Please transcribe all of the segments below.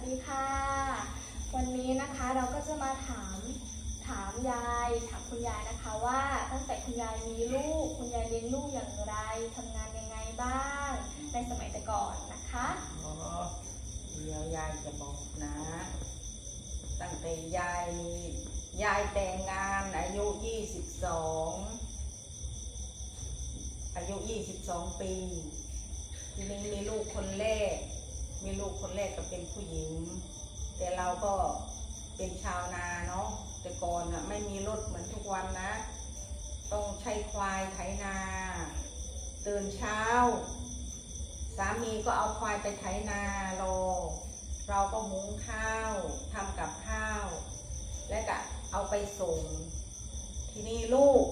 ดีค่ะวันนี้นะคะเราก็จะมาถามคุณยายนะคะว่าตั้งแต่คุณยายมีลูกคุณยายเลี้ยงลูกอย่างไรทำงานยังไงบ้างในสมัยแต่ก่อนนะคะเดี๋ยวยายจะบอกนะตั้งแต่ยายแต่งงานอายุ22 ปีทีนี้มีลูกคนแรกก็เป็นผู้หญิงแต่เราก็เป็นชาวนาเนาะแต่ก่อนไม่มีรถเหมือนทุกวันนะต้องใช้ควายไถนาตื่นเช้าสามีก็เอาควายไปไถนาเราก็หุงข้าวทำกับข้าวและก็เอาไปส่งทีนี้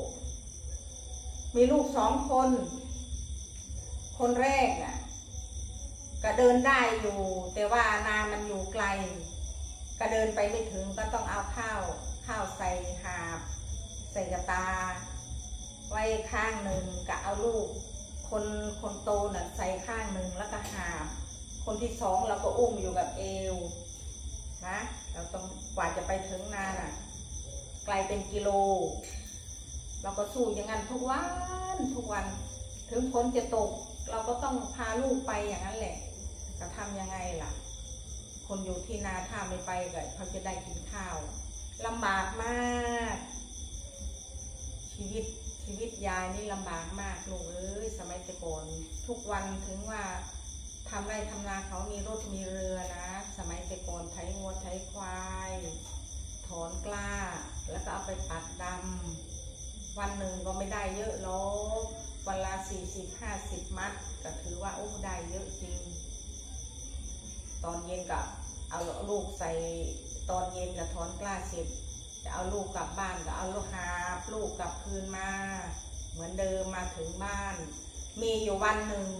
มีลูก2 คนคนแรกน่ะก็เดินได้อยู่แต่ว่านามันอยู่ไกลก็เดินไปไม่ถึงก็ต้องเอาข้าวใส่หาบใส่กระตาไว้ข้างหนึ่งก็เอาลูกคนโตน่ะใส่ข้างหนึ่งแล้วก็หาบคนที่2เราก็อุ้มอยู่กับเอวนะเราต้องกว่าจะไปถึงนาน่ะไกลเป็นกิโลเราก็สู้อย่างนั้นทุกวันถึงฝนจะตกเราก็ต้องพาลูกไปอย่างนั้นแหละจะทำยังไงล่ะคนอยู่ที่นาถ้าไม่ไปก็เขาจะได้กินข้าวลำบากมากชีวิตยายนี่ลำบากมากลูกเอ้ยสมัยแต่ก่อนทุกวันถึงว่าทำไร่ทำนาเขามีรถมีเรือนะสมัยแต่ก่อนไถงัวไถควายถอนกล้าแล้วก็เอาไปปักดำวันหนึ่งก็ไม่ได้เยอะหรอกวันละ40-50 มัดก็ถือว่าโอ้ได้เยอะจริงตอนเย็นก็เอาลูกใส่ตอนเย็นก็ถอนกล้าเสร็จจะเอาลูกกลับบ้านก็เอาลูกหาบลูกกลับคืนมาเหมือนเดิมมาถึงบ้านมีอยู่วันหนึ่ง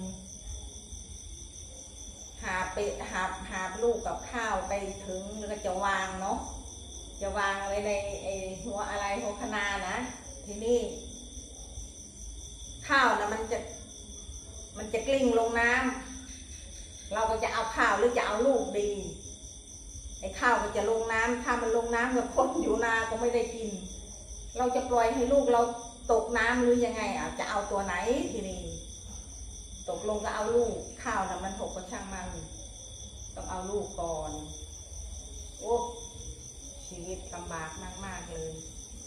หาบลูกกับข้าวไปถึงแล้วก็จะวางเนาะจะวางไว้ในหัวคะนานะทีนี้ข้าวนะมันจะกลิ้งลงน้ำเราก็จะเอาข้าวหรือจะเอาลูกดีไอ้ข้าวก็จะลงน้ำถ้ามันลงน้ำก็คนอยู่นาก็ไม่ได้กินเราจะปล่อยให้ลูกเราตกน้ำหรือยังไงจะเอาตัวไหนทีนี้ตกลงก็เอาลูกข้าวนะมันหกก็ช่างมันต้องเอาลูกก่อนโอ้ชีวิตลำบากมากๆเลย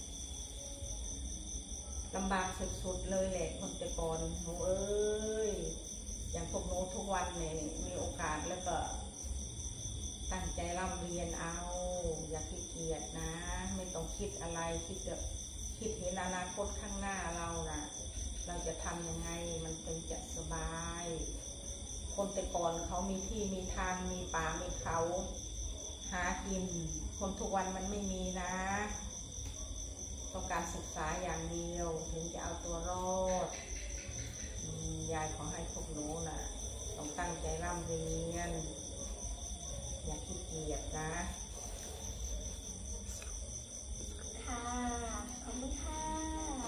ลำบากสุดๆเลยแหละคนแต่ก่อนหนูเอ้ยอย่างพวกหนูทุกวันเนี่ยมีโอกาสแล้วก็ตั้งใจร่ำเรียนเอาอย่าขี้เกียจนะไม่ต้องคิดอะไรคิดเห็นอนาคตข้างหน้าเรานะเราจะทำยังไงมันเป็นจะสบายคนแต่ก่อนเขามีที่มีทางมีป่ามีเขาหากินคนทุกวันมันไม่มีนะต้องการศึกษาอย่างเดียวถึงจะเอาตัวรอดยายขอให้พวกหนูนะต้องตั้งใจร่ำเรียนอย่าขี้เกียจนะค่ะขอบคุณค่ะ